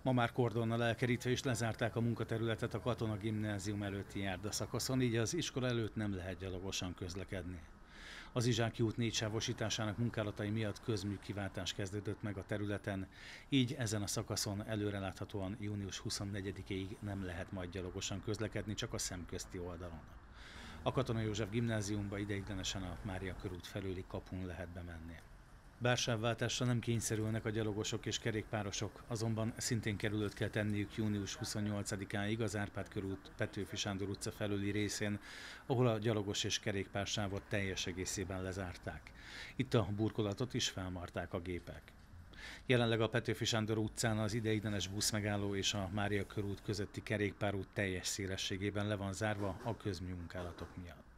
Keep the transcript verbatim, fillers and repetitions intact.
Ma már kordonnal elkerítve is lezárták a munkaterületet a Katona Gimnázium előtti járdaszakaszon, így az iskola előtt nem lehet gyalogosan közlekedni. Az Izsáki út négysávosításának munkálatai miatt közműkiváltás kezdődött meg a területen, így ezen a szakaszon előreláthatóan június huszonnegyedikéig nem lehet majd gyalogosan közlekedni, csak a szemközti oldalon. A Katona József Gimnáziumba ideiglenesen a Mária körút felőli kapun lehet bemenni. Bár sávváltásra nem kényszerülnek a gyalogosok és kerékpárosok, azonban szintén kerülőt kell tenniük június huszonnyolcadikáig az Árpád körút Petőfi Sándor utca felőli részén, ahol a gyalogos és kerékpársávot teljes egészében lezárták. Itt a burkolatot is felmarták a gépek. Jelenleg a Petőfi Sándor utcán az ideiglenes buszmegálló és a Mária körút közötti kerékpárút teljes szélességében le van zárva a közműmunkálatok miatt.